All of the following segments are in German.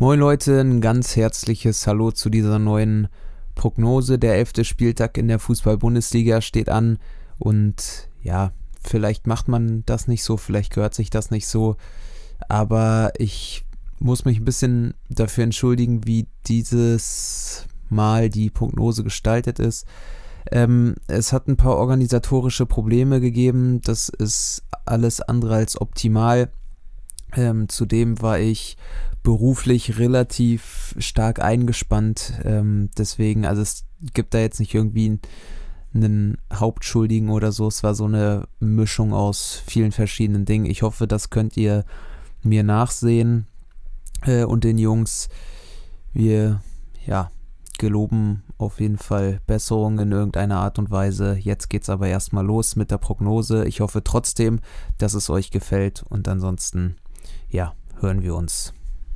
Moin Leute, ein ganz herzliches Hallo zu dieser neuen Prognose. Der 11. Spieltag in der Fußball-Bundesliga steht an und ja, vielleicht macht man das nicht so, vielleicht gehört sich das nicht so, aber ich muss mich ein bisschen dafür entschuldigen, wie dieses Mal die Prognose gestaltet ist. Es hat ein paar organisatorische Probleme gegeben, das ist alles andere als optimal. Zudem war ich beruflich relativ stark eingespannt, deswegen, also es gibt da jetzt nicht irgendwie einen Hauptschuldigen oder so, es war so eine Mischung aus vielen verschiedenen Dingen. Ich hoffe, das könnt ihr mir nachsehen und den Jungs, wir geloben auf jeden Fall Besserung in irgendeiner Art und Weise. Jetzt geht's aber erstmal los mit der Prognose. Ich hoffe trotzdem, dass es euch gefällt und ansonsten, hören wir uns.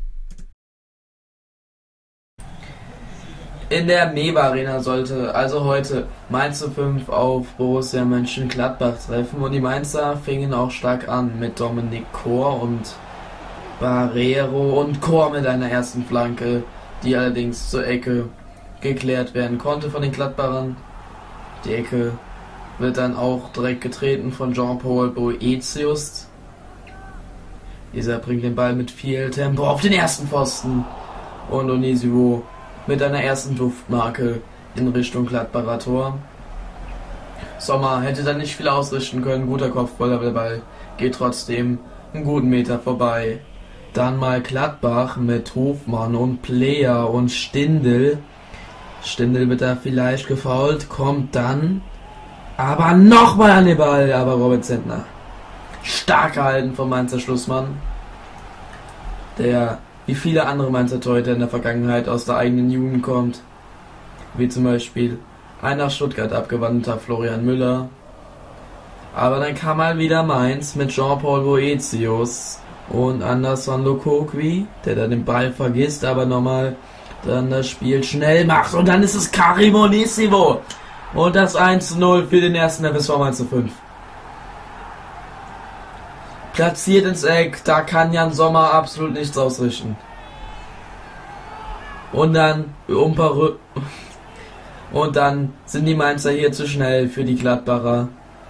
In der MEWA Arena sollte also heute Mainz 05 auf Borussia Mönchengladbach treffen und die Mainzer fingen auch stark an mit Dominik Kor und Barrero und Kor mit einer ersten Flanke, die allerdings zur Ecke geklärt werden konnte von den Gladbachern. Die Ecke wird dann auch direkt getreten von Jean-Paul Boetius. Dieser bringt den Ball mit viel Tempo auf den ersten Pfosten und Onisivo mit einer ersten Duftmarke in Richtung Gladbacher Tor. Sommer hätte dann nicht viel ausrichten können, guter Kopfball, aber der Ball geht trotzdem einen guten Meter vorbei. Dann mal Gladbach mit Hofmann und Player und Stindl. Stindl wird da vielleicht gefoult, kommt dann aber nochmal an den Ball, aber Robin Zentner. Stark gehalten vom Mainzer Schlussmann, der wie viele andere Mainzer Torhüter in der Vergangenheit aus der eigenen Jugend kommt, wie zum Beispiel ein nach Stuttgart abgewandelter Florian Müller. Aber dann kam mal wieder Mainz mit Jean-Paul Boetius und Anderson Lokokwi, der dann den Ball vergisst, aber nochmal dann das Spiel schnell macht und dann ist es Karim Onisivo und das 1:0 für den ersten FSV Mainz 05. Platziert ins Eck, da kann Jan Sommer absolut nichts ausrichten. Und dann sind die Mainzer hier zu schnell für die Gladbacher.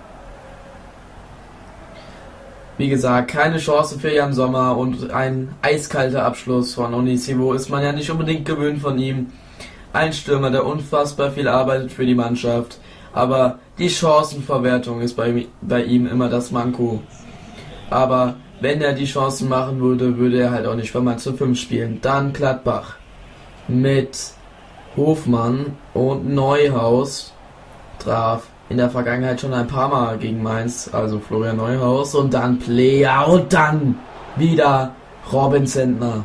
Wie gesagt, keine Chance für Jan Sommer und ein eiskalter Abschluss von Onisivo ist man ja nicht unbedingt gewöhnt von ihm. Ein Stürmer, der unfassbar viel arbeitet für die Mannschaft, aber die Chancenverwertung ist bei ihm immer das Manko. Aber wenn er die Chancen machen würde, würde er halt auch nicht für Mainz 05 spielen. Dann Gladbach mit Hofmann und Neuhaus traf in der Vergangenheit schon ein paar Mal gegen Mainz, also Florian Neuhaus, und dann Player und dann wieder Robin Zentner.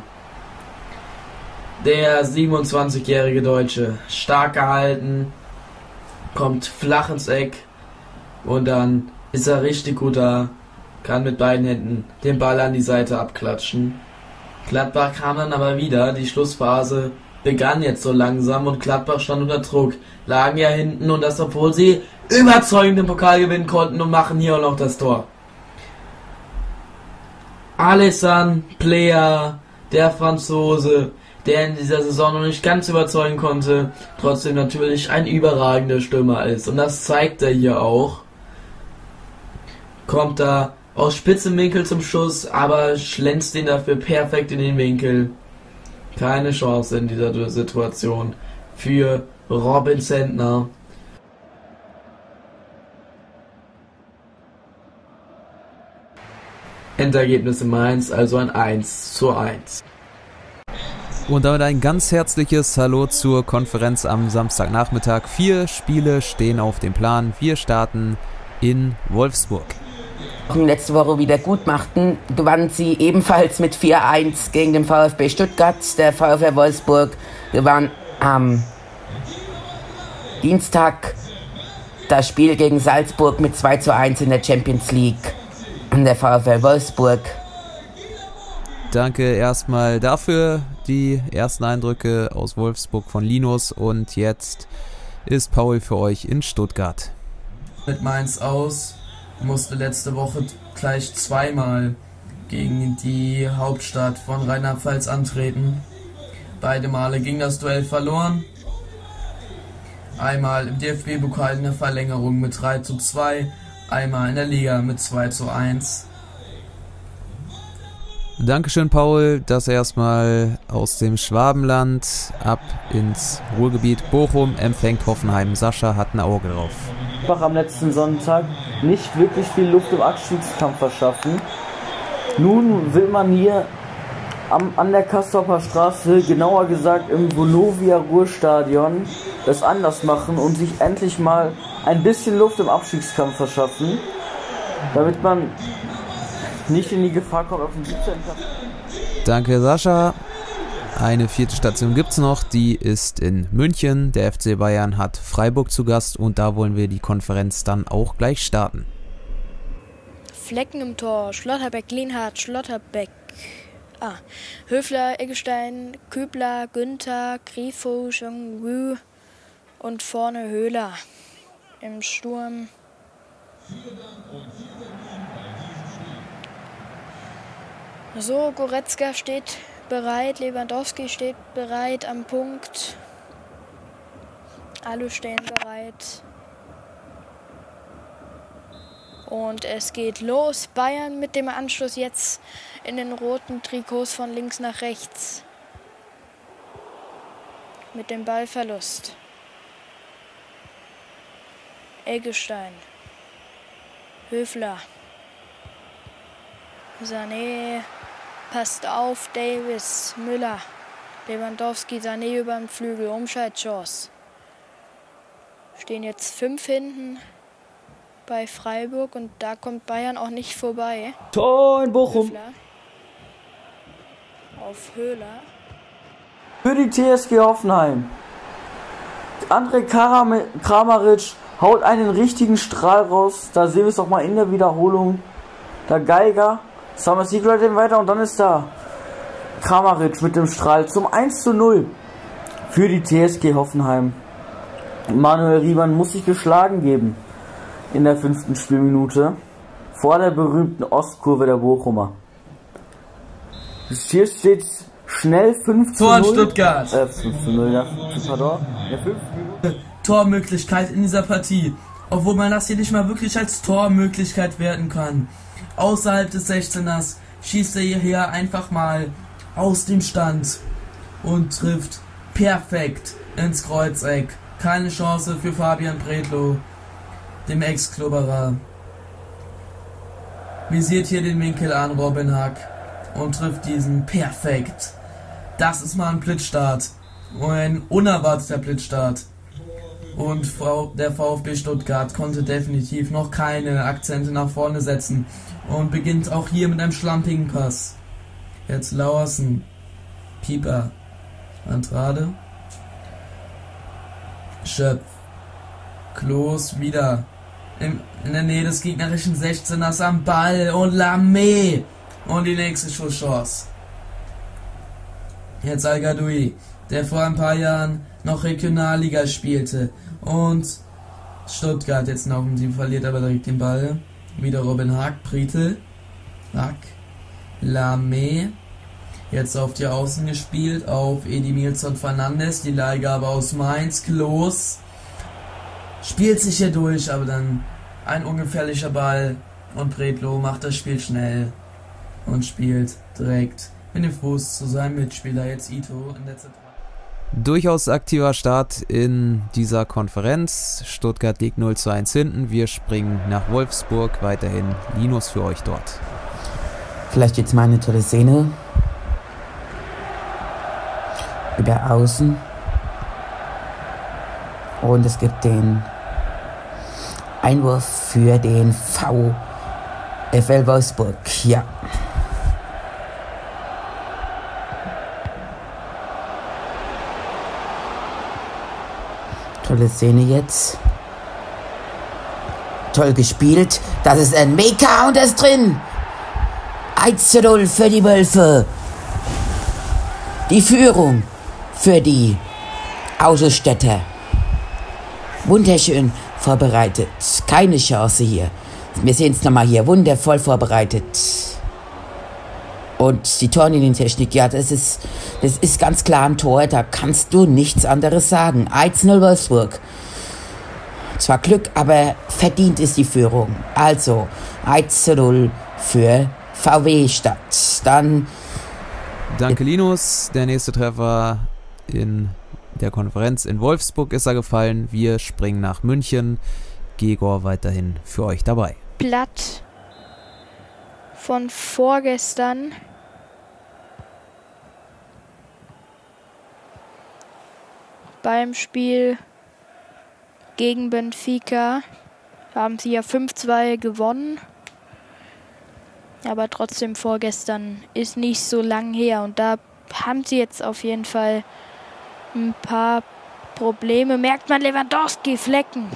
Der 27-jährige Deutsche, stark gehalten, kommt flach ins Eck und dann ist er richtig gut da, kann mit beiden Händen den Ball an die Seite abklatschen. Gladbach kam dann aber wieder, die Schlussphase begann jetzt so langsam und Gladbach stand unter Druck, lagen ja hinten und das, obwohl sie überzeugend den Pokal gewinnen konnten und machen hier auch noch das Tor. Alessandro Player, der Franzose, der in dieser Saison noch nicht ganz überzeugen konnte, trotzdem natürlich ein überragender Stürmer ist und das zeigt er hier auch. Kommt da aus spitzem Winkel zum Schuss, aber schlänzt ihn dafür perfekt in den Winkel. Keine Chance in dieser Situation für Robin Zentner. Endergebnis in Mainz, also ein 1:1. Und damit ein ganz herzliches Hallo zur Konferenz am Samstagnachmittag. 4 Spiele stehen auf dem Plan. Wir starten in Wolfsburg. Letzte Woche wieder gut machten, gewannen sie ebenfalls mit 4:1 gegen den VfB Stuttgart. Der VfL Wolfsburg gewann am Dienstag das Spiel gegen Salzburg mit 2:1 in der Champions League. Und der VfL Wolfsburg. Danke erstmal dafür, die ersten Eindrücke aus Wolfsburg von Linus, und jetzt ist Paul für euch in Stuttgart. Mit Mainz aus, musste letzte Woche gleich zweimal gegen die Hauptstadt von Rheinland-Pfalz antreten. Beide Male ging das Duell verloren. Einmal im DFB-Pokal in der Verlängerung mit 3:2, einmal in der Liga mit 2:1. Dankeschön, Paul. Das erstmal aus dem Schwabenland ab ins Ruhrgebiet. Bochum empfängt Hoffenheim. Sascha hat ein Auge drauf. Am letzten Sonntag nicht wirklich viel Luft im Abstiegskampf verschaffen. Nun will man hier an der Castorper Straße, genauer gesagt im Vonovia Ruhrstadion, das anders machen und sich endlich mal ein bisschen Luft im Abstiegskampf verschaffen, damit man nicht in die Gefahr kommt, auf den 17. Platz. Danke, Sascha. Eine 4. Station gibt es noch, die ist in München. Der FC Bayern hat Freiburg zu Gast und da wollen wir die Konferenz dann auch gleich starten. Flecken im Tor, Schlotterbeck, Lienhardt, Schlotterbeck, Höfler, Eggestein, Kübler, Günther, Grifo, Jongwoo und vorne Höhler. Im Sturm so, Goretzka steht bereit, Lewandowski steht bereit am Punkt. Alle stehen bereit. Und es geht los. Bayern mit dem Anschluss jetzt in den roten Trikots von links nach rechts. Mit dem Ballverlust. Eggestein. Höfler. Sané. Passt auf, Davis, Müller, Lewandowski, Sané über den Flügel, Umschaltchance. Stehen jetzt 5 hinten bei Freiburg und da kommt Bayern auch nicht vorbei. Tor in Bochum. Höfler. Auf Höhler. Für die TSG Hoffenheim. André Kramaric haut einen richtigen Strahl raus. Da sehen wir es auch mal in der Wiederholung. Der Geiger. Summer Secret den weiter und dann ist da Kramaric mit dem Strahl zum 1:0 für die TSG Hoffenheim. Manuel Riemann muss sich geschlagen geben in der 5. Spielminute vor der berühmten Ostkurve der Bochumer. Hier steht schnell 5:0. Tor in Stuttgart. 5:0, ja. Pardon. Ja, 5 Minuten. Tormöglichkeit in dieser Partie. Obwohl man das hier nicht mal wirklich als Tormöglichkeit werten kann. Außerhalb des 16ers schießt er hier einfach mal aus dem Stand und trifft perfekt ins Kreuzeck. Keine Chance für Fabian Bredlow, dem Ex-Klubberer. Visiert hier den Winkel an Robin Hack und trifft diesen perfekt. Das ist mal ein Blitzstart. Ein unerwarteter Blitzstart. Und der VfB Stuttgart konnte definitiv noch keine Akzente nach vorne setzen und beginnt auch hier mit einem schlampigen Pass. Jetzt Lauersen, Pieper, Andrade, Schöpf, Klos wieder in der Nähe des gegnerischen 16ers am Ball und Lamé und die nächste Schusschance. Jetzt Al-Gadoui, der vor ein paar Jahren noch Regionalliga spielte und Stuttgart jetzt noch und sie verliert aber direkt den Ball. Wieder Robin Hack, Prietl, Hack, Lamé, jetzt auf die Außen gespielt, auf Edimilson Fernandes, die Leihgabe aus Mainz, Klos, spielt sich hier durch, aber dann ein ungefährlicher Ball und Bredlow macht das Spiel schnell und spielt direkt mit dem Fuß zu seinem Mitspieler, jetzt Ito in der Zentrale. Durchaus aktiver Start in dieser Konferenz. Stuttgart liegt 0:1 hinten. Wir springen nach Wolfsburg. Weiterhin Linus für euch dort. Vielleicht jetzt mal eine tolle Szene. Über außen. Und es gibt den Einwurf für den VfL Wolfsburg. Ja. Tolle Szene jetzt. Toll gespielt. Das ist ein Meka und er ist drin. 1:0 für die Wölfe. Die Führung für die Autostädter. Wunderschön vorbereitet. Keine Chance hier. Wir sehen es nochmal hier. Wundervoll vorbereitet. Und die Torlinientechnik, ja, das ist ganz klar ein Tor, da kannst du nichts anderes sagen. 1-0 Wolfsburg. Zwar Glück, aber verdient ist die Führung. Also 1-0 für VW Stadt. Dann. Danke, Linus. Der nächste Treffer in der Konferenz in Wolfsburg ist er gefallen. Wir springen nach München. Gegor weiterhin für euch dabei. Blatt von vorgestern. Beim Spiel gegen Benfica haben sie ja 5-2 gewonnen. Aber trotzdem vorgestern ist nicht so lang her. Und da haben sie jetzt auf jeden Fall ein paar Probleme. Merkt man Lewandowski, Flecken.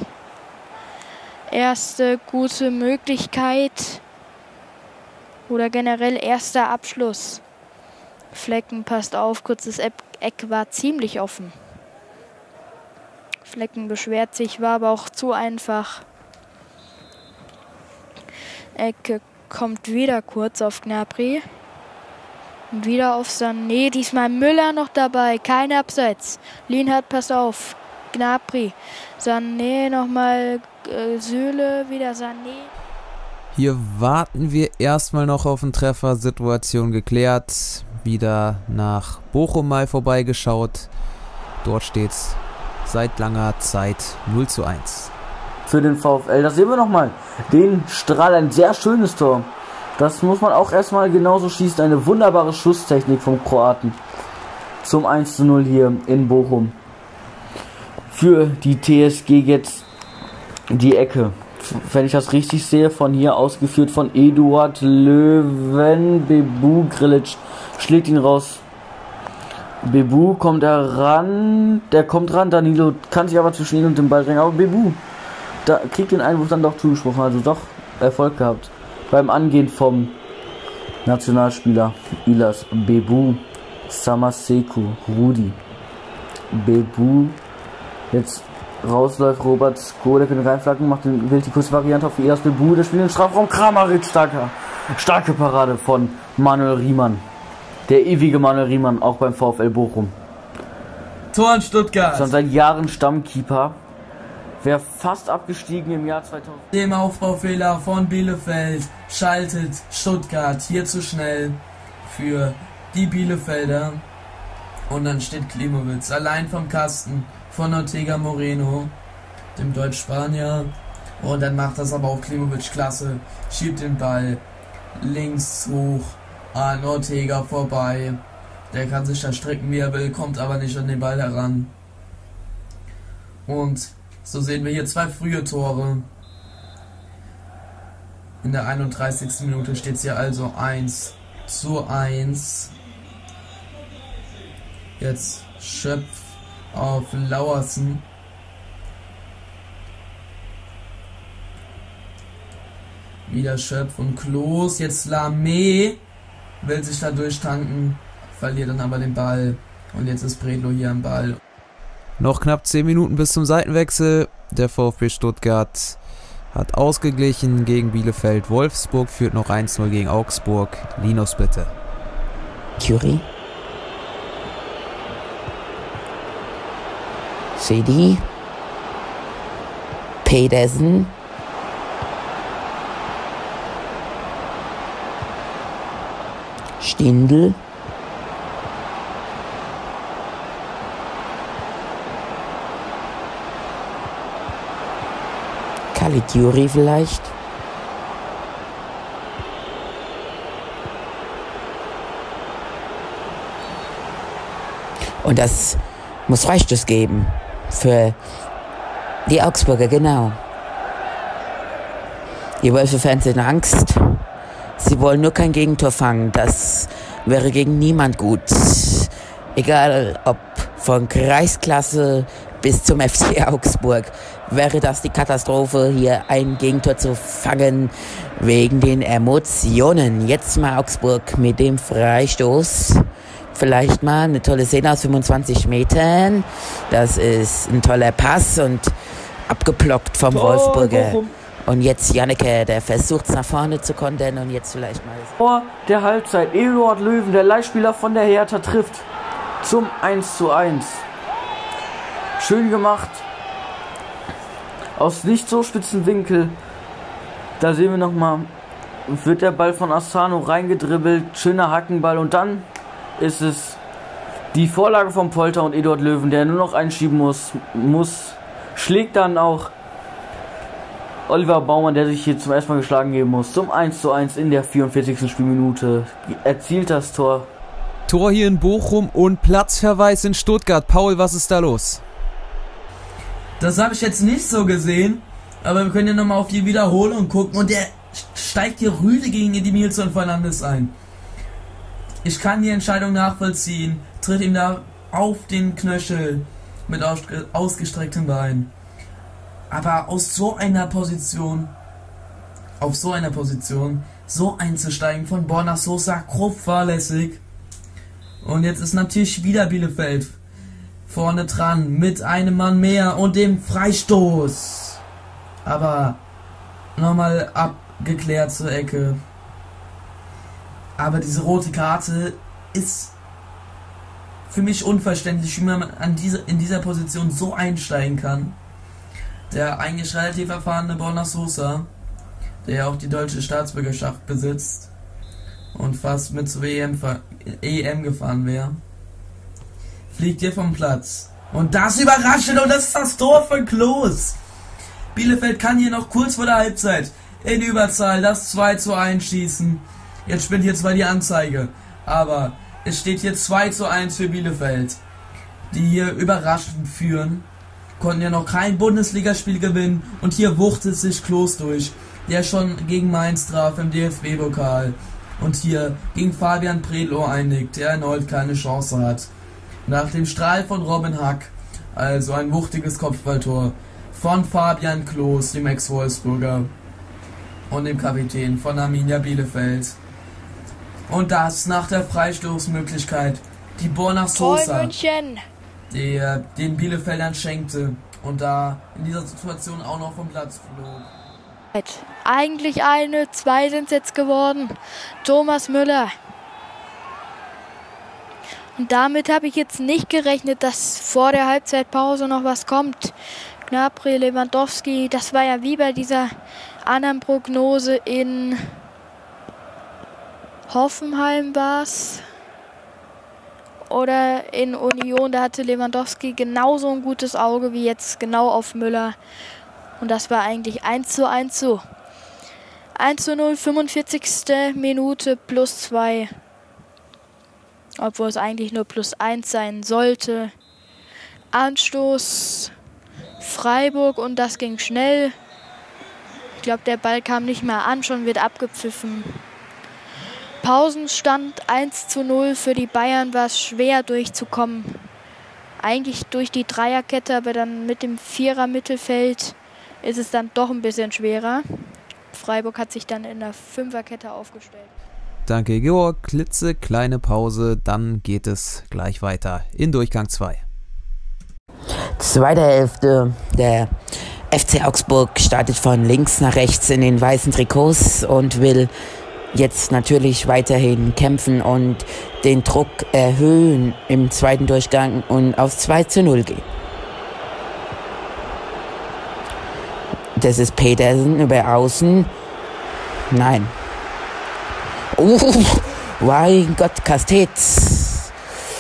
Erste gute Möglichkeit. Oder generell erster Abschluss. Flecken passt auf, kurzes Eck war ziemlich offen. Flecken beschwert sich, war aber auch zu einfach. Ecke kommt wieder kurz auf Gnabry. Wieder auf Sané, diesmal Müller noch dabei, kein Abseits. Lienhardt passt auf, Gnabry. Sané nochmal, Süle, wieder Sané. Hier warten wir erstmal noch auf einen Treffer, Situation geklärt. Wieder nach Bochum mal vorbeigeschaut. Dort steht's seit langer Zeit 0:1. Für den VfL, das sehen wir nochmal. Den Strahl, ein sehr schönes Tor. Das muss man auch erstmal genauso schießen. Eine wunderbare Schusstechnik vom Kroaten. Zum 1:0 hier in Bochum. Für die TSG jetzt die Ecke. Wenn ich das richtig sehe, von hier ausgeführt von Eduard Löwen. Bebu Grilic schlägt ihn raus. Bebu kommt ran. Der kommt ran. Danilo kann sich aber zwischen ihn und dem Ball drängen. Aber Bebu da kriegt den Einwurf dann doch zugesprochen. Also doch Erfolg gehabt beim Angehen vom Nationalspieler Ilas Bebu. Samaseku Rudi. Bebu. Jetzt rausläuft Robert Sko, der kann reinflacken, will die Kursvariante auf Ilas Bebu, der spielt den Strafraum. Kramaric, starke Parade von Manuel Riemann. Der ewige Manuel Riemann, auch beim VfL Bochum. Tor in Stuttgart. Schon seit Jahren Stammkeeper. Wäre fast abgestiegen im Jahr 2000. Dem Aufbaufehler von Bielefeld schaltet Stuttgart hier zu schnell für die Bielefelder. Und dann steht Klimowitz allein vom Kasten von Ortega Moreno, dem Deutsch-Spanier. Und dann macht das aber auch Klimowitz klasse. Schiebt den Ball links hoch an Ortega vorbei. Der kann sich da strecken, wie er will, kommt aber nicht an den Ball heran. Und so sehen wir hier zwei frühe Tore. In der 31. Minute steht es hier also 1:1. Jetzt Schöpf auf Lauersen. Wieder Schöpf und Klos. Jetzt Lamé will sich da durchtanken, verliert dann aber den Ball. Und jetzt ist Bredlo hier am Ball. Noch knapp 10 Minuten bis zum Seitenwechsel. Der VfB Stuttgart hat ausgeglichen gegen Bielefeld. Wolfsburg führt noch 1:0 gegen Augsburg. Linus, bitte. Curie. Sedi. Pedersen. Stindl. Caligiuri vielleicht. Und das muss Freistoß geben für die Augsburger, genau. Die Wölfe-Fans sind Angst. Sie wollen nur kein Gegentor fangen. Das wäre gegen niemand gut. Egal ob von Kreisklasse bis zum FC Augsburg wäre das die Katastrophe, hier ein Gegentor zu fangen wegen den Emotionen. Jetzt mal Augsburg mit dem Freistoß. Vielleicht mal eine tolle Szene aus 25 Metern. Das ist ein toller Pass und abgeblockt vom Wolfsburger. Und jetzt Janneke, der versucht es nach vorne zu kontern und jetzt vielleicht mal... Vor der Halbzeit, Eduard Löwen, der Leihspieler von der Hertha, trifft zum 1:1. Schön gemacht. Aus nicht so spitzen Winkel. Da sehen wir nochmal, wird der Ball von Asano reingedribbelt. Schöner Hackenball und dann ist es die Vorlage von Polter und Eduard Löwen, der nur noch einschieben muss. Schlägt dann auch Oliver Baumann, der sich hier zum ersten Mal geschlagen geben muss. Zum 1:1 in der 44. Spielminute. Erzielt das Tor. Tor hier in Bochum und Platzverweis in Stuttgart. Paul, was ist da los? Das habe ich jetzt nicht so gesehen, aber wir können ja nochmal auf die Wiederholung gucken und der steigt hier rüde gegen Edmilson Fernandes ein. Ich kann die Entscheidung nachvollziehen, tritt ihm da auf den Knöchel mit ausgestrecktem Bein. Aber aus so einer Position, so einzusteigen von Borna Sosa, grob fahrlässig. Und jetzt ist natürlich wieder Bielefeld vorne dran mit einem Mann mehr und dem Freistoß. Aber nochmal abgeklärt zur Ecke. Aber diese rote Karte ist für mich unverständlich, wie man in dieser Position so einsteigen kann. Der eigentlich relativ erfahrene Borna Sosa, der ja auch die deutsche Staatsbürgerschaft besitzt und fast mit zur EM gefahren wäre, fliegt hier vom Platz. Und das überraschend und das ist das Tor von Klos. Bielefeld kann hier noch kurz vor der Halbzeit in Überzahl das 2:1 schießen. Jetzt spinnt hier zwar die Anzeige, aber es steht hier 2:1 für Bielefeld, die hier überraschend führen. Konnten ja noch kein Bundesligaspiel gewinnen und hier wuchtet sich Klos durch, der schon gegen Mainz traf im DFB-Pokal und hier gegen Fabian Predlow einigt, der erneut keine Chance hat. Nach dem Strahl von Robin Hack, also ein wuchtiges Kopfballtor von Fabian Klos, dem Ex-Wolfsburger und dem Kapitän von Arminia Bielefeld. Und das nach der Freistoßmöglichkeit, die Borna Sosa, der den Bielefeldern schenkte und da in dieser Situation auch noch vom Platz flog. Eigentlich 2 sind es jetzt geworden. Thomas Müller. Und damit habe ich jetzt nicht gerechnet, dass vor der Halbzeitpause noch was kommt. Gnabry, Lewandowski, das war ja wie bei dieser anderen Prognose in Hoffenheim war's. Oder in Union, da hatte Lewandowski genauso ein gutes Auge wie jetzt genau auf Müller. Und das war eigentlich 1:1 so. 1:0, 45. Minute +2. Obwohl es eigentlich nur +1 sein sollte. Anstoß Freiburg und das ging schnell. Ich glaube, der Ball kam nicht mehr an, schon wird abgepfiffen. Pausenstand 1:0 für die Bayern, war es schwer durchzukommen. Eigentlich durch die Dreierkette, aber dann mit dem Vierer-Mittelfeld ist es dann doch ein bisschen schwerer. Freiburg hat sich dann in der Fünferkette aufgestellt. Danke, Georg. Klitzekleine Pause, dann geht es gleich weiter in Durchgang 2. Zweite Hälfte. Der FC Augsburg startet von links nach rechts in den weißen Trikots und will jetzt natürlich weiterhin kämpfen und den Druck erhöhen im zweiten Durchgang und auf 2:0 gehen. Das ist Petersen über außen. Nein. Mein Gott, Castells.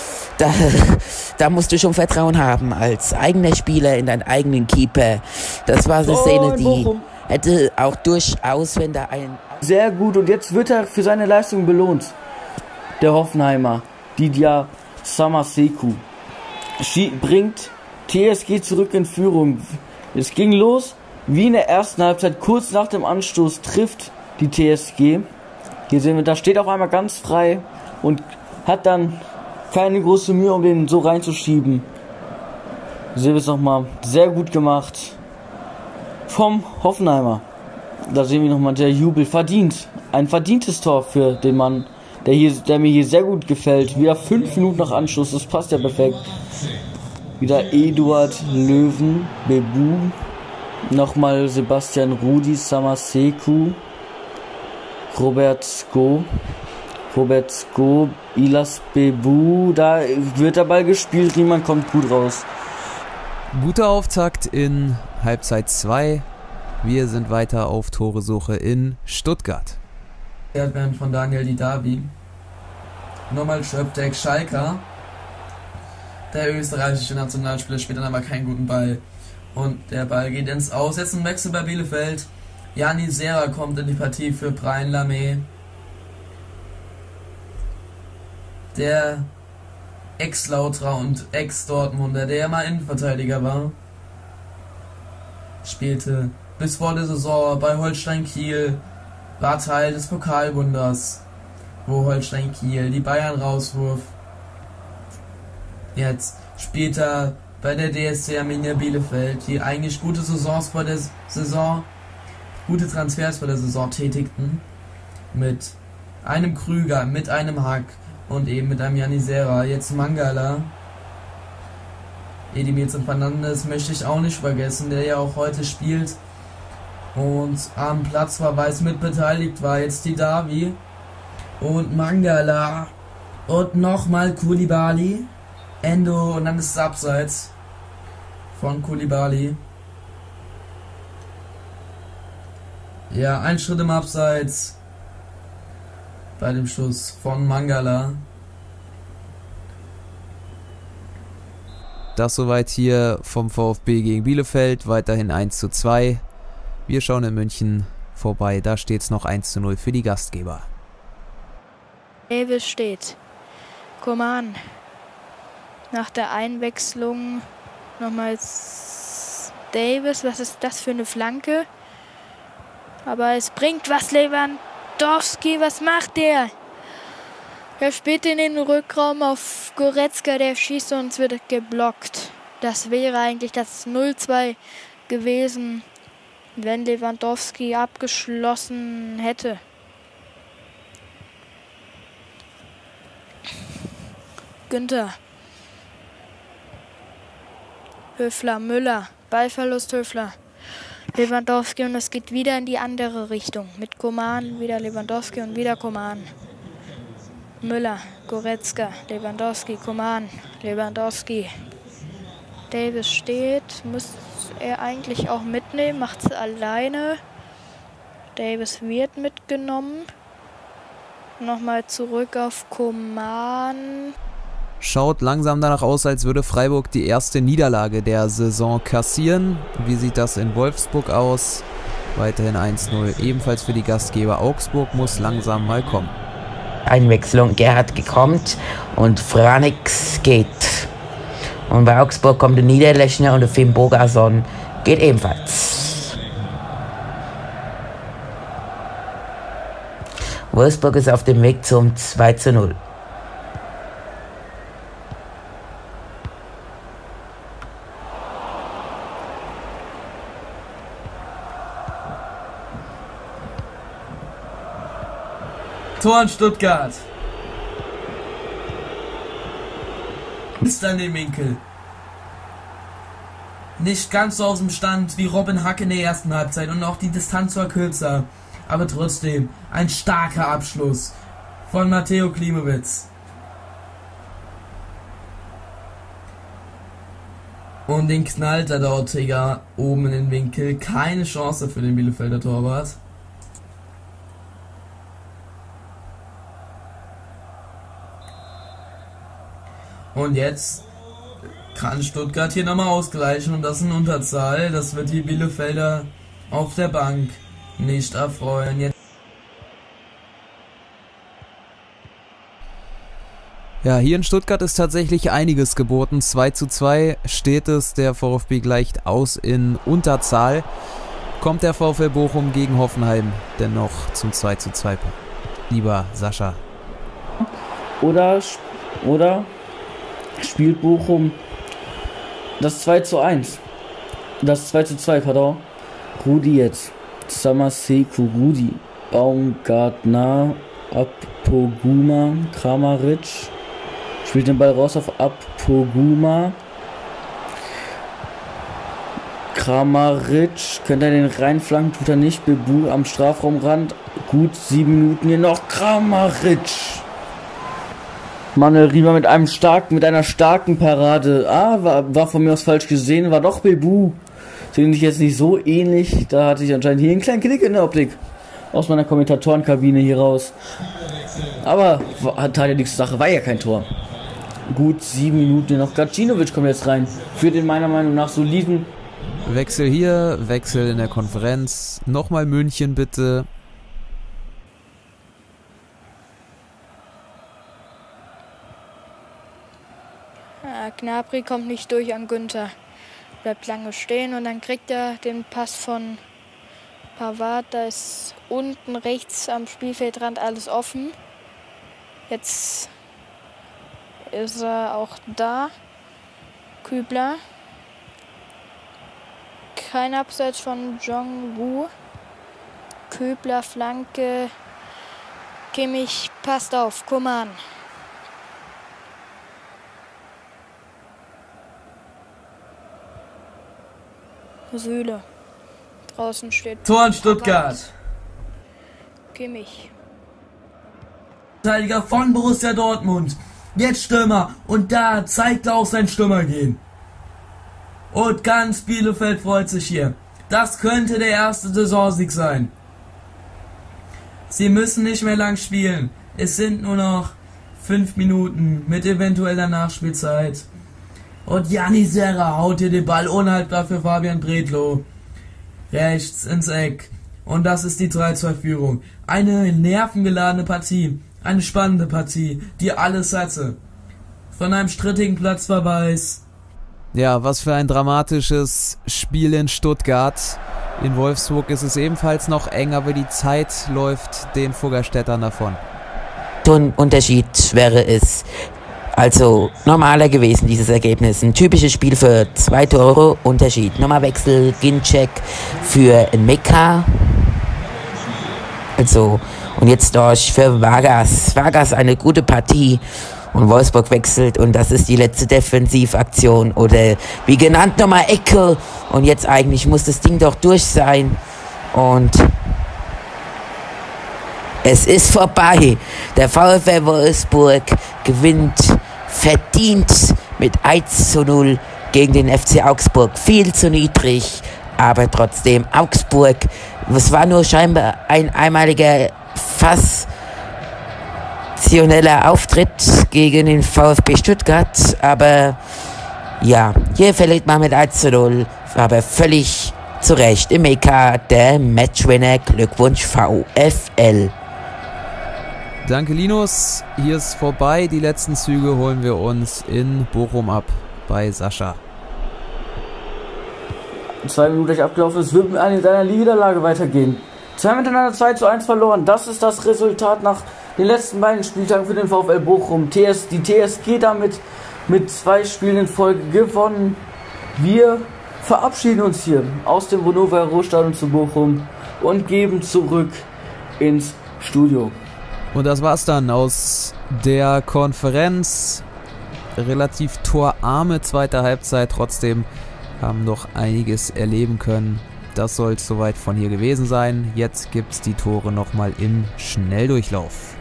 Da musst du schon Vertrauen haben als eigener Spieler in deinen eigenen Keeper. Das war eine Szene, die hätte auch durchaus, wenn da ein... Sehr gut, und jetzt wird er für seine Leistung belohnt. Der Hoffenheimer, Didier Samaseku, bringt TSG zurück in Führung. Es ging los, wie in der ersten Halbzeit, kurz nach dem Anstoß trifft die TSG. Hier sehen wir, da steht auf einmal ganz frei und hat dann keine große Mühe, um den so reinzuschieben. Hier sehen wir es nochmal, sehr gut gemacht vom Hoffenheimer. Da sehen wir nochmal der Jubel, verdient. Ein verdientes Tor für den Mann, der mir hier sehr gut gefällt. Wieder 5 Minuten nach Anschluss, das passt ja perfekt. Wieder Eduard Löwen, Bebu. Nochmal Sebastian Rudi, Samaseku, Robert Sko, Ilas Bebu, da wird der Ball gespielt, niemand kommt gut raus. Guter Auftakt in Halbzeit 2. Wir sind weiter auf Toresuche in Stuttgart. Werden von Daniel Didavi. Nochmal Schöptek Schalker. Der österreichische Nationalspieler spielt dann aber keinen guten Ball. Und der Ball geht ins Aus. Jetzt ein Wechsel bei Bielefeld. Jani Serra kommt in die Partie für Brian Lamé. Der Ex-Lauterer und Ex-Dortmunder, der mal Innenverteidiger war, spielte bis vor der Saison bei Holstein Kiel, war Teil des Pokalwunders, wo Holstein Kiel die Bayern rauswurf. Jetzt spielt er bei der DSC Arminia Bielefeld, die eigentlich gute Transfers vor der Saison tätigten, mit einem Krüger, mit einem Hack und eben mit einem Janisera. Jetzt Mangala. Edimilson Fernandes möchte ich auch nicht vergessen, der ja auch heute spielt und am Platzverweis mit beteiligt war. Jetzt Didavi und Mangala und nochmal Koulibaly. Endo und dann ist es abseits von Koulibaly. Ja, ein Schritt im Abseits bei dem Schuss von Mangala. Das soweit hier vom VfB gegen Bielefeld, weiterhin 1:2. Wir schauen in München vorbei, da steht es noch 1:0 für die Gastgeber. Davis steht. Coman. Nach der Einwechslung nochmals Davis. Was ist das für eine Flanke? Aber es bringt was, Lewandowski. Was macht der? Er spielt in den Rückraum auf Goretzka, der schießt und es wird geblockt. Das wäre eigentlich das 0:2 gewesen, wenn Lewandowski abgeschlossen hätte. Günther. Höfler, Müller, Ballverlust Höfler. Lewandowski und es geht wieder in die andere Richtung. Mit Coman, wieder Lewandowski und wieder Coman. Müller, Goretzka, Lewandowski, Coman, Lewandowski. Davis steht, muss er eigentlich auch mitnehmen, macht es alleine. Davis wird mitgenommen. Nochmal zurück auf Coman. Schaut langsam danach aus, als würde Freiburg die erste Niederlage der Saison kassieren. Wie sieht das in Wolfsburg aus? Weiterhin 1:0, ebenfalls für die Gastgeber. Augsburg muss langsam mal kommen. Einwechslung, Gerhard kommt und Franix geht. Und bei Augsburg kommt der Niederlechner und der Finn Bogason geht ebenfalls. Wolfsburg ist auf dem Weg zum 2:0. Tor in Stuttgart. Ist dann den Winkel. Nicht ganz so aus dem Stand wie Robin Hack in der ersten Halbzeit und auch die Distanz war kürzer. Aber trotzdem ein starker Abschluss von Matteo Klimowitz. Und den knallt er dort, Digga, oben in den Winkel. Keine Chance für den Bielefelder Torwart. Und jetzt kann Stuttgart hier nochmal ausgleichen und das in Unterzahl. Das wird die Bielefelder auf der Bank nicht erfreuen. Jetzt Ja, hier in Stuttgart ist tatsächlich einiges geboten. 2:2 steht es, der VfB gleicht aus in Unterzahl. Kommt der VfL Bochum gegen Hoffenheim dennoch zum 2:2? Lieber Sascha. Oder spielt Bochum das 2:1. Das 2:2, pardon. Rudi jetzt. Samaseku, Rudi. Baumgartner, Apoguma, Kramaric. Spielt den Ball raus auf Apoguma. Kramaric, könnte er den reinflanken, tut er nicht. Bebu am Strafraumrand. Gut, 7 Minuten hier noch. Kramaric. Manuel Riemer mit einer starken Parade. War von mir aus falsch gesehen, war doch Bebu. Sehen sich jetzt nicht so ähnlich. Da hatte ich anscheinend hier einen kleinen Knick in der Optik. Aus meiner Kommentatorenkabine hier raus. Aber hat ja nichts zur Sache, war ja kein Tor. Gut, 7 Minuten noch. Gacinovic kommt jetzt rein. Für den meiner Meinung nach soliden. Wechsel hier, Wechsel in der Konferenz. Nochmal München bitte. Gnabry kommt nicht durch an Günther. Bleibt lange stehen und dann kriegt er den Pass von Pavard. Da ist unten rechts am Spielfeldrand alles offen. Jetzt ist er auch da. Kübler. Kein Abseits von Jong-Woo. Kübler, Flanke. Kimmich passt auf. Coman. Süle. Draußen steht Tor in Stuttgart. Kimmich. Verteidiger von Borussia Dortmund. Jetzt Stürmer. Und da zeigt er auch sein Stürmergehen. Und ganz Bielefeld freut sich hier. Das könnte der erste Saisonsieg sein. Sie müssen nicht mehr lang spielen. Es sind nur noch 5 Minuten mit eventueller Nachspielzeit. Und Gianni Serra haut hier den Ball unhaltbar für Fabian Bredlow. Rechts ins Eck. Und das ist die 3-2-Führung. Eine nervengeladene Partie. Eine spannende Partie, die alles hatte. Von einem strittigen Platzverweis. Ja, was für ein dramatisches Spiel in Stuttgart. In Wolfsburg ist es ebenfalls noch eng, aber die Zeit läuft den Fuggerstädtern davon. Unterschied wäre es also normaler gewesen, dieses Ergebnis. Ein typisches Spiel für 2 Tore Unterschied. Nochmal Wechsel, Ginczek für Meka. Also, und jetzt Dorsch für Vargas. Vargas eine gute Partie. Und Wolfsburg wechselt und das ist die letzte Defensivaktion. Oder wie genannt nochmal Ecke. Und jetzt eigentlich muss das Ding doch durch sein. Und es ist vorbei. Der VfL Wolfsburg gewinnt verdient mit 1:0 gegen den FC Augsburg. Viel zu niedrig, aber trotzdem Augsburg. Es war nur scheinbar ein einmaliger fassioneller Auftritt gegen den VfB Stuttgart. Aber ja, hier verliert man mit 1:0, aber völlig zu Recht. Im EK der Matchwinner. Glückwunsch VfL. Danke Linus, hier ist vorbei. Die letzten Züge holen wir uns in Bochum ab bei Sascha. 2 Minuten gleich abgelaufen, es wird mit einer seiner Niederlage weitergehen. 2 miteinander 2:1 verloren. Das ist das Resultat nach den letzten beiden Spieltagen für den VfL Bochum. Die TSG damit mit 2 Spielen in Folge gewonnen. Wir verabschieden uns hier aus dem Vonovia Ruhrstadion zu Bochum und geben zurück ins Studio. Und das war's dann aus der Konferenz. Relativ torarme zweite Halbzeit, trotzdem haben noch einiges erleben können. Das soll es soweit von hier gewesen sein. Jetzt gibt's die Tore nochmal im Schnelldurchlauf.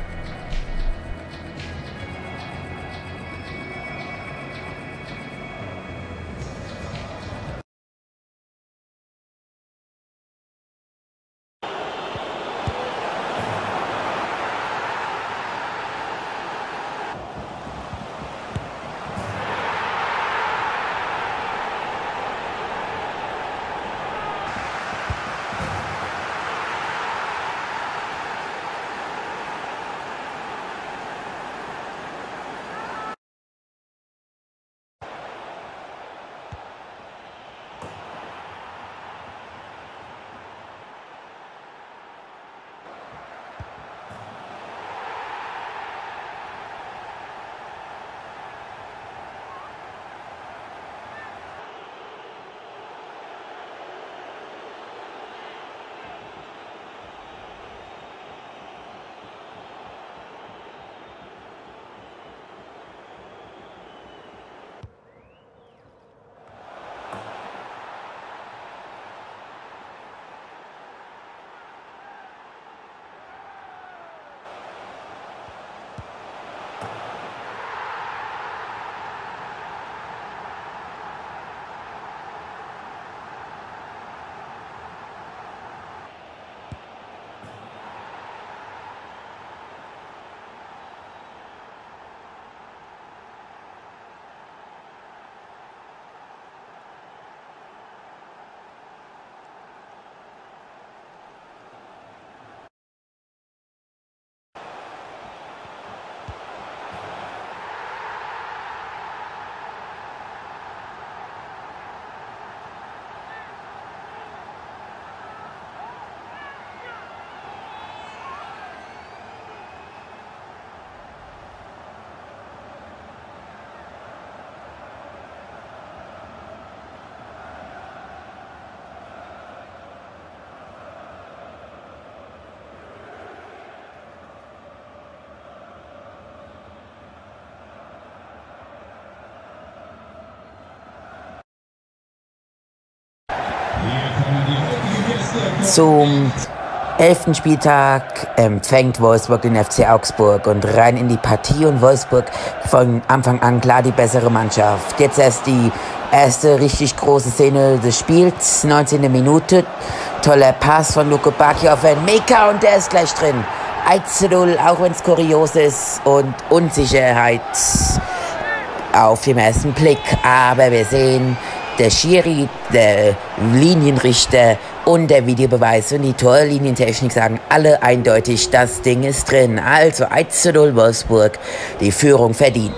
Zum 11. Spieltag empfängt Wolfsburg den FC Augsburg und rein in die Partie, und Wolfsburg von Anfang an klar die bessere Mannschaft. Jetzt erst die erste richtig große Szene des Spiels, 19. Minute, toller Pass von Luke Bacchio auf einen Maker und der ist gleich drin. 1:0, auch wenn es kurios ist und Unsicherheit auf den ersten Blick, aber wir sehen, der Schiri, der Linienrichter und der Videobeweis und die Torlinientechnik sagen alle eindeutig, das Ding ist drin. Also 1:0 Wolfsburg, die Führung verdient.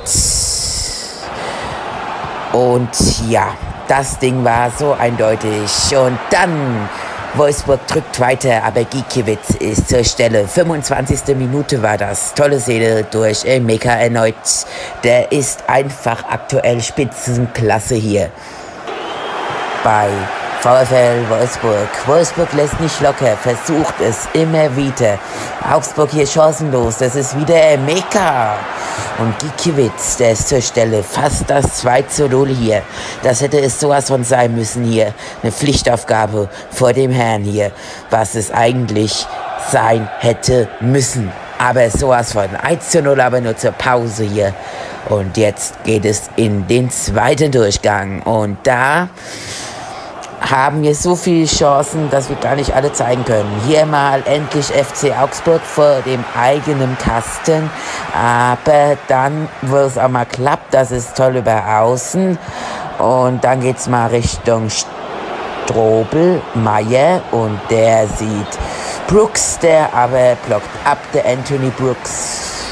Und ja, das Ding war so eindeutig. Und dann Wolfsburg drückt weiter, aber Gikiewicz ist zur Stelle. 25. Minute war das. Tolle Szene durch Meka erneut. Der ist einfach aktuell Spitzenklasse hier bei VfL Wolfsburg. Wolfsburg lässt nicht locker, versucht es immer wieder. Augsburg hier chancenlos, das ist wieder Meka. Und Gikiewicz, der ist zur Stelle, fast das 2:0 hier. Das hätte es sowas von sein müssen hier. Eine Pflichtaufgabe vor dem Herrn hier, was es eigentlich sein hätte müssen. Aber sowas von 1:0, aber nur zur Pause hier. Und jetzt geht es in den zweiten Durchgang. Und da haben wir so viele Chancen, dass wir gar nicht alle zeigen können. Hier mal endlich FC Augsburg vor dem eigenen Kasten. Aber dann, wo es auch mal klappt, das ist toll über außen. Und dann geht's mal Richtung Strobel, Meier. Und der sieht Brooks, der aber blockt ab, der Anthony Brooks.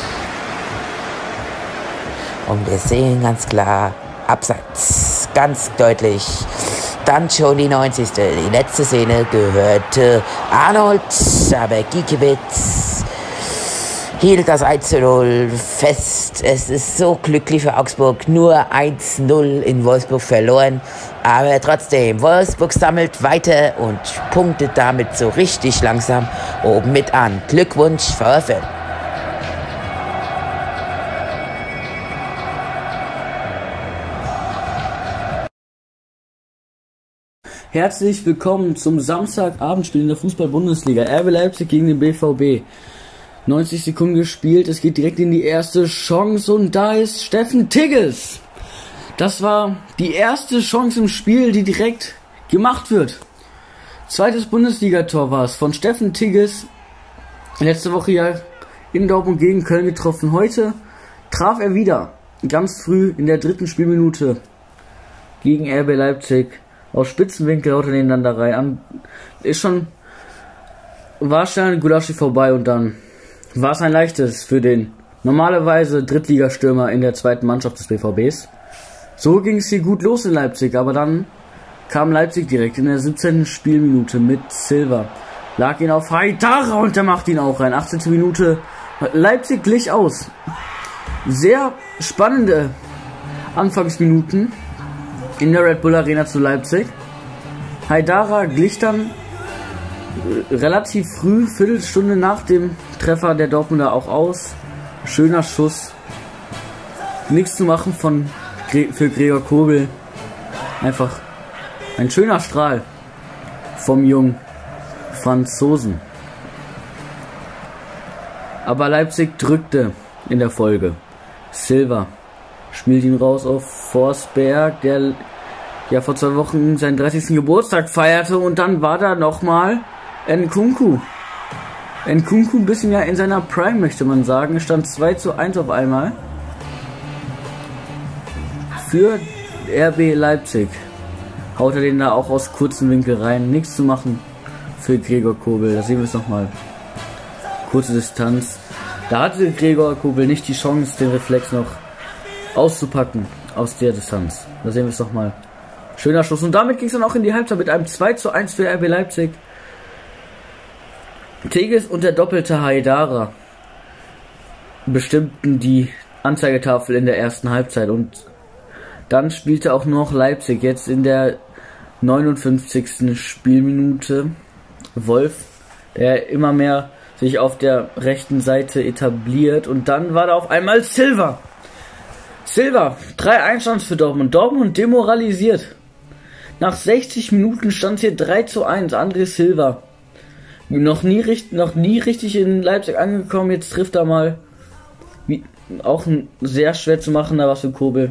Und wir sehen ganz klar, Abseits, ganz deutlich. Dann schon die 90. Die letzte Szene gehörte Arnold, aber Gikiewicz hielt das 1:0 fest. Es ist so glücklich für Augsburg, nur 1:0 in Wolfsburg verloren. Aber trotzdem, Wolfsburg sammelt weiter und punktet damit so richtig langsam oben mit an. Glückwunsch, VfL. Herzlich willkommen zum Samstagabendspiel in der Fußball-Bundesliga. RB Leipzig gegen den BVB. 90 Sekunden gespielt, es geht direkt in die erste Chance und da ist Steffen Tigges. Das war die erste Chance im Spiel, die direkt gemacht wird. Zweites Bundesligator war es von Steffen Tigges. Letzte Woche ja in Dortmund gegen Köln getroffen. Heute traf er wieder, ganz früh in der 3. Spielminute gegen RB Leipzig. Aus Spitzenwinkel haut er den dann da rein an. War schnell an Gulaschi vorbei und dann war es ein leichtes für den normalerweise Drittligastürmer in der zweiten Mannschaft des BVBs. So ging es hier gut los in Leipzig, aber dann kam Leipzig direkt in der 17. Spielminute mit Silva. Lag ihn auf Haidara und der macht ihn auch rein. 18. Minute, Leipzig glich aus. Sehr spannende Anfangsminuten in der Red Bull Arena zu Leipzig. Haidara glich dann relativ früh, Viertelstunde nach dem Treffer der Dortmunder auch aus. Schöner Schuss. Nichts zu machen für Gregor Kobel. Einfach ein schöner Strahl vom jungen Franzosen. Aber Leipzig drückte in der Folge. Silva spielt ihn raus auf Forsberg, der ja vor 2 Wochen seinen 30. Geburtstag feierte, und dann war da nochmal Nkunku. Nkunku ein bisschen ja in seiner Prime, möchte man sagen. Es stand 2:1 auf einmal für RB Leipzig. Haut er den da auch aus kurzen Winkel rein. Nichts zu machen für Gregor Kobel. Da sehen wir es nochmal. Kurze Distanz. Da hatte Gregor Kobel nicht die Chance, den Reflex noch auszupacken aus der Distanz. Da sehen wir es nochmal. Schöner Schuss. Und damit ging es dann auch in die Halbzeit mit einem 2:1 für RB Leipzig. Tigges und der doppelte Haidara bestimmten die Anzeigetafel in der ersten Halbzeit. Und dann spielte auch noch Leipzig jetzt in der 59. Spielminute. Wolf, der immer mehr sich auf der rechten Seite etabliert. Und dann war da auf einmal Silva. 3-1 Chance für Dortmund. Dortmund demoralisiert. Nach 60 Minuten stand es hier 3:1. André Silva. Noch nie richtig in Leipzig angekommen. Jetzt trifft er mal. Auch ein sehr schwer zu machender was für Kobel.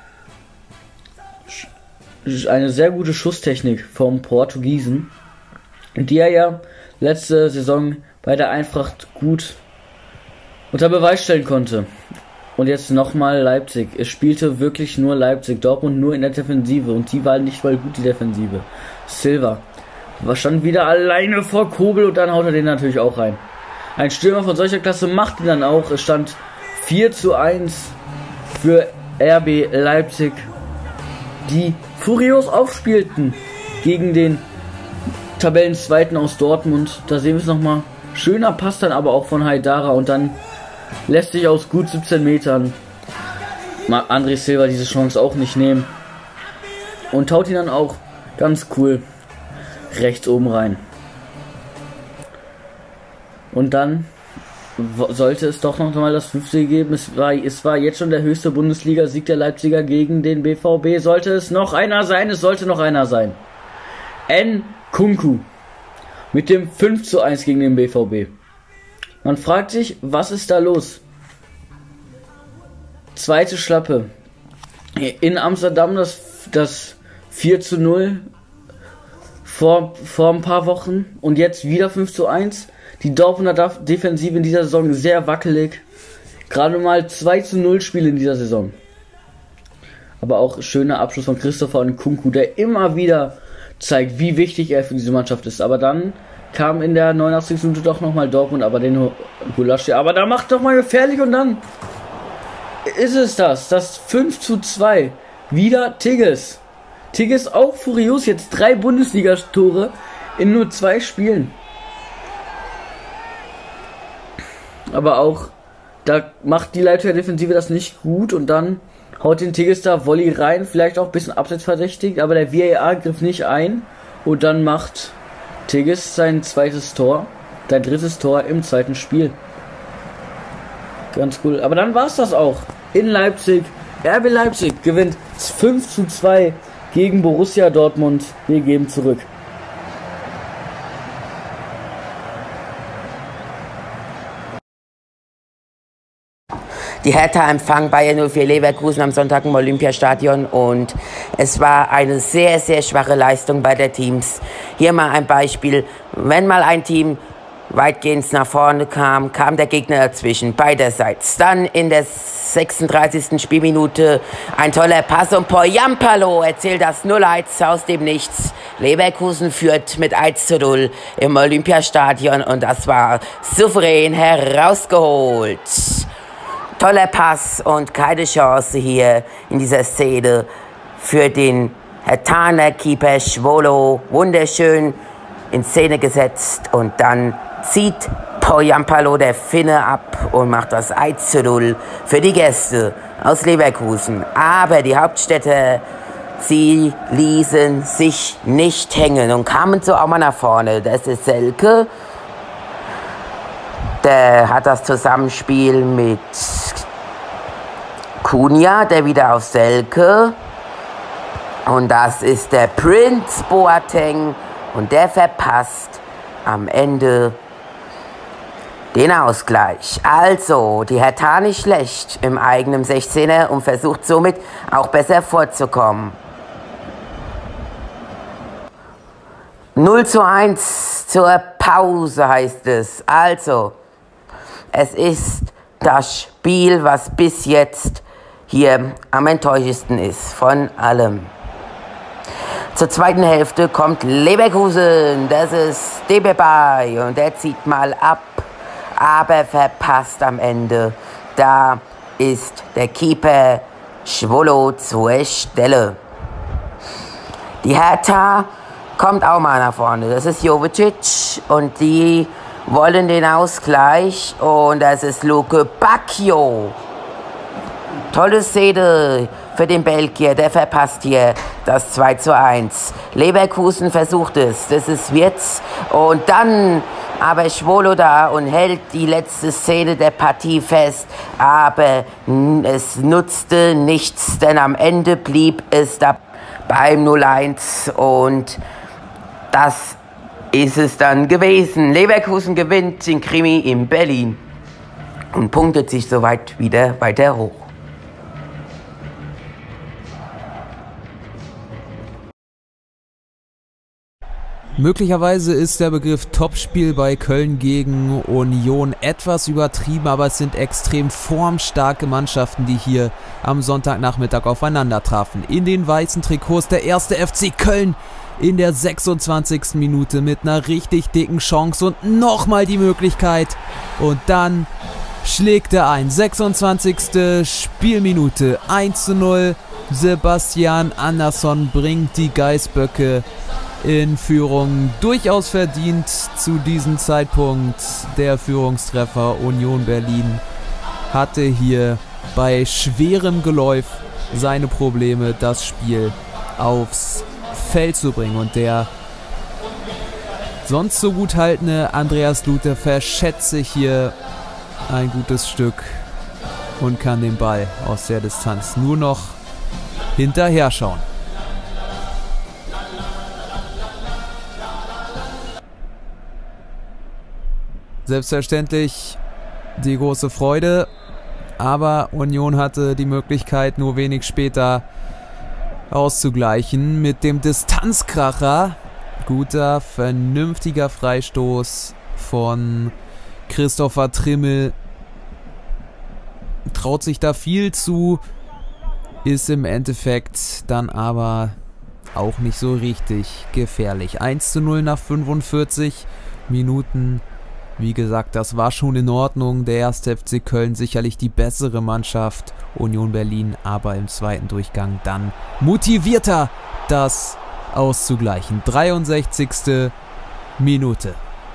Eine sehr gute Schusstechnik vom Portugiesen, die er ja letzte Saison bei der Eintracht gut unter Beweis stellen konnte. Und jetzt nochmal Leipzig. Es spielte wirklich nur Leipzig. Dortmund nur in der Defensive. Und die war nicht mal gut, die Defensive. Silva war schon wieder alleine vor Kobel und dann haut er den natürlich auch rein. Ein Stürmer von solcher Klasse machte dann auch. Es stand 4:1 für RB Leipzig, die furios aufspielten gegen den Tabellenzweiten aus Dortmund. Da sehen wir es nochmal. Schöner Pass dann aber auch von Haidara und dann lässt sich aus gut 17 Metern André Silva diese Chance auch nicht nehmen. Und haut ihn dann auch ganz cool rechts oben rein. Und dann sollte es doch noch mal das 5. geben. Es war jetzt schon der höchste Bundesliga-Sieg der Leipziger gegen den BVB. Sollte es noch einer sein? Es sollte noch einer sein. Nkunku mit dem 5:1 gegen den BVB. Man fragt sich, was ist da los? Zweite Schlappe. In Amsterdam das 4:0 vor ein paar Wochen und jetzt wieder 5:1. Die Dortmunder Defensive in dieser Saison sehr wackelig. Gerade mal 2:0 Spiele in dieser Saison. Aber auch schöner Abschluss von Christopher Nkunku, der immer wieder zeigt, wie wichtig er für diese Mannschaft ist. Aber dann kam in der 89. Minute doch nochmal Dortmund, aber den Gulaschi. Aber da macht doch mal gefährlich und dann ist es das 5:2. Wieder Tigges. Tigges auch furios, jetzt 3 Bundesliga-Tore in nur 2 Spielen. Aber auch, da macht die Leipziger Defensive das nicht gut und dann haut den Tigges da Volley rein, vielleicht auch ein bisschen abseitsverdächtig, aber der VAR griff nicht ein und dann macht Tigges sein drittes Tor im zweiten Spiel. Ganz cool. Aber dann war es das auch. In Leipzig. RB Leipzig gewinnt 5:2 gegen Borussia Dortmund. Wir geben zurück. Die Hertha empfang Bayer 04 Leverkusen am Sonntag im Olympiastadion und es war eine sehr, sehr schwache Leistung bei der Teams. Hier mal ein Beispiel. Wenn mal ein Team weitgehend nach vorne kam, kam der Gegner dazwischen, beiderseits. Dann in der 36. Spielminute ein toller Pass und Poyampalo erzielt das 0:1 aus dem Nichts. Leverkusen führt mit 1:0 im Olympiastadion und das war souverän herausgeholt. Toller Pass und keine Chance hier in dieser Szene für den Herthaner Keeper Schwolo. Wunderschön in Szene gesetzt und dann zieht Poyampalo der Finne ab und macht das 1:0 für die Gäste aus Leverkusen. Aber die Hauptstädter, sie ließen sich nicht hängen und kamen so auch mal nach vorne. Das ist Selke. Der hat das Zusammenspiel mit Cunha, der wieder auf Selke. Und das ist der Prince Boateng. Und der verpasst am Ende den Ausgleich. Also, die Hertha nicht schlecht im eigenen 16er und versucht somit auch besser vorzukommen. 0:1 zur Pause heißt es. Also, es ist das Spiel, was bis jetzt hier am enttäuschendsten ist von allem. Zur zweiten Hälfte kommt Leverkusen, das ist Debebay und der zieht mal ab, aber verpasst am Ende. Da ist der Keeper Schwolo zur Stelle. Die Hertha kommt auch mal nach vorne, das ist Jovicic und die wollen den Ausgleich und das ist Luke Bacchio. Tolle Szene für den Belgier, der verpasst hier das 2:1. Leverkusen versucht es, das ist Wirtz und dann aber Schwoloda und hält die letzte Szene der Partie fest. Aber es nutzte nichts, denn am Ende blieb es da beim 0-1 und das ist es dann gewesen. Leverkusen gewinnt den Krimi in Berlin und punktet sich soweit wieder weiter hoch. Möglicherweise ist der Begriff Topspiel bei Köln gegen Union etwas übertrieben, aber es sind extrem formstarke Mannschaften, die hier am Sonntagnachmittag aufeinander trafen. In den weißen Trikots der erste FC Köln in der 26. Minute mit einer richtig dicken Chance und nochmal die Möglichkeit. Und dann schlägt er ein. 26. Spielminute, 1:0. Sebastian Andersson bringt die Geißböcke in Führung, durchaus verdient zu diesem Zeitpunkt. Der Führungstreffer. Union Berlin hatte hier bei schwerem Geläuf seine Probleme, das Spiel aufs Feld zu bringen. Und der sonst so gut haltende Andreas Luther verschätzt sich hier ein gutes Stück und kann den Ball aus der Distanz nur noch hinterher schauen. Selbstverständlich die große Freude, aber Union hatte die Möglichkeit, nur wenig später auszugleichen mit dem Distanzkracher. Guter, vernünftiger Freistoß von Christopher Trimmel. Traut sich da viel zu, ist im Endeffekt dann aber auch nicht so richtig gefährlich. 1:0 nach 45 Minuten. Wie gesagt, das war schon in Ordnung. Der erste FC Köln sicherlich die bessere Mannschaft. Union Berlin aber im zweiten Durchgang dann motivierter, das auszugleichen. 63. Minute.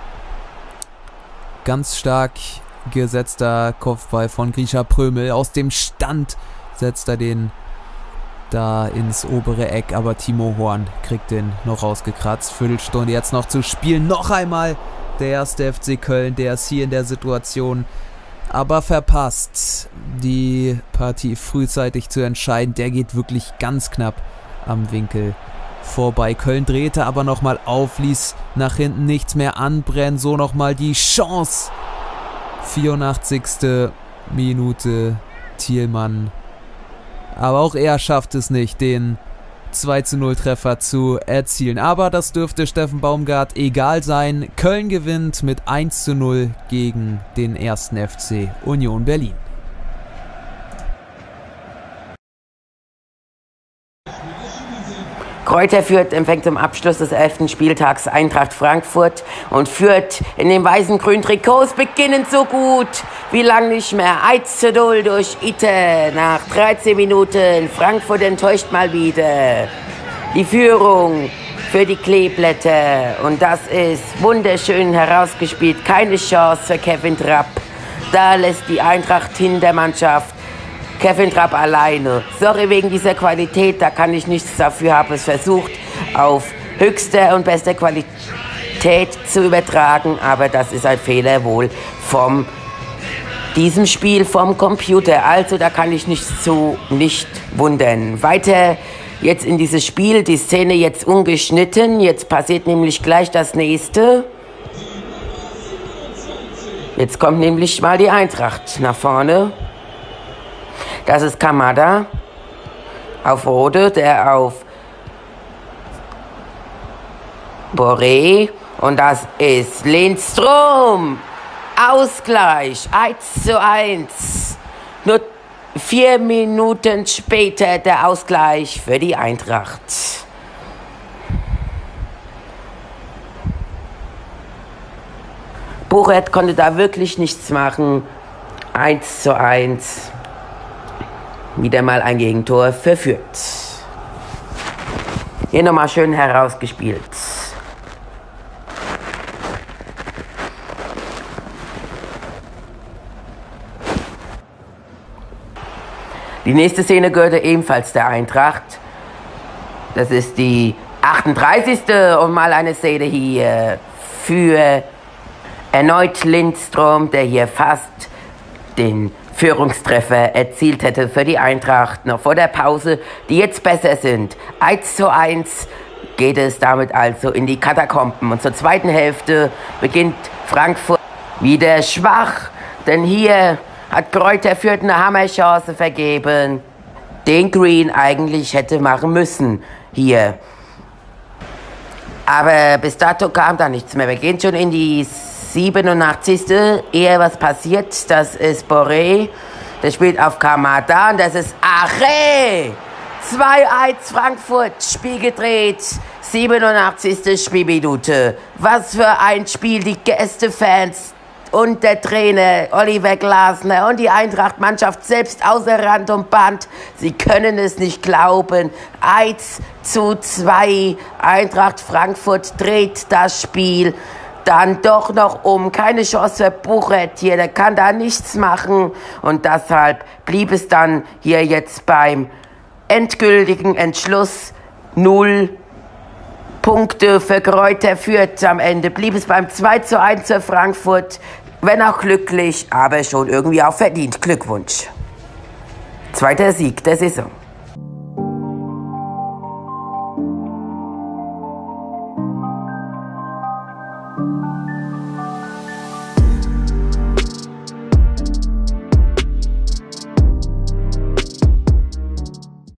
Ganz stark gesetzter Kopfball von Grisha Prömel. Aus dem Stand setzt er den da ins obere Eck, aber Timo Horn kriegt den noch rausgekratzt. Viertelstunde jetzt noch zu spielen. Noch einmal der erste FC Köln, der ist hier in der Situation aber verpasst, die Partie frühzeitig zu entscheiden. Der geht wirklich ganz knapp am Winkel vorbei. Köln drehte aber nochmal auf, ließ nach hinten nichts mehr anbrennen. So nochmal die Chance. 84. Minute, Thielmann. Aber auch er schafft es nicht, den 2:0 Treffer zu erzielen. Aber das dürfte Steffen Baumgart egal sein. Köln gewinnt mit 1:0 gegen den ersten FC Union Berlin. Kräuter Fürth empfängt zum Abschluss des 11. Spieltags Eintracht Frankfurt und Fürth in den weißen-grünen Trikots beginnen so gut wie lang nicht mehr. 1:0 durch Itte nach 13 Minuten. Frankfurt enttäuscht mal wieder. Die Führung für die Kleeblätter und das ist wunderschön herausgespielt. Keine Chance für Kevin Trapp. Da lässt die Eintracht Hintermannschaft Kevin Trapp alleine. Sorry wegen dieser Qualität, da kann ich nichts dafür, habe es versucht auf höchster und bester Qualität zu übertragen, aber das ist ein Fehler wohl vom diesem Spiel vom Computer. Also da kann ich nichts zu nicht wundern. Weiter jetzt in dieses Spiel, die Szene jetzt ungeschnitten, jetzt passiert nämlich gleich das nächste. Jetzt kommt nämlich mal die Eintracht nach vorne. Das ist Kamada auf Rode, der auf Boré und das ist Lindström. Ausgleich 1:1. Nur 4 Minuten später der Ausgleich für die Eintracht. Buchert konnte da wirklich nichts machen. 1:1. Wieder mal ein Gegentor für Fürth. Hier nochmal schön herausgespielt. Die nächste Szene gehörte ebenfalls der Eintracht. Das ist die 38. und mal eine Szene hier für Erneut Lindström, der hier fast den Führungstreffer erzielt hätte für die Eintracht, noch vor der Pause, die jetzt besser sind. 1:1 geht es damit also in die Katakomben. Und zur zweiten Hälfte beginnt Frankfurt wieder schwach, denn hier hat Greuther Fürth eine Hammerchance vergeben, den Green eigentlich hätte machen müssen hier. Aber bis dato kam da nichts mehr. Wir gehen schon in die 87. Ehe was passiert, das ist Boré. Der spielt auf Kamada und das ist Ache. 2:1 Frankfurt, Spiel gedreht. 87. Spielminute. Was für ein Spiel, die Gästefans und der Trainer Oliver Glasner und die Eintracht-Mannschaft selbst außer Rand und Band. Sie können es nicht glauben. 1:2. Eintracht Frankfurt dreht das Spiel dann doch noch um. Keine Chance für Buchert hier, der kann da nichts machen. Und deshalb blieb es dann hier jetzt beim endgültigen Entschluss 0 Punkte für Greuther Fürth am Ende. Blieb es beim 2:1 für Frankfurt. Wenn auch glücklich, aber schon irgendwie auch verdient. Glückwunsch. Zweiter Sieg der Saison.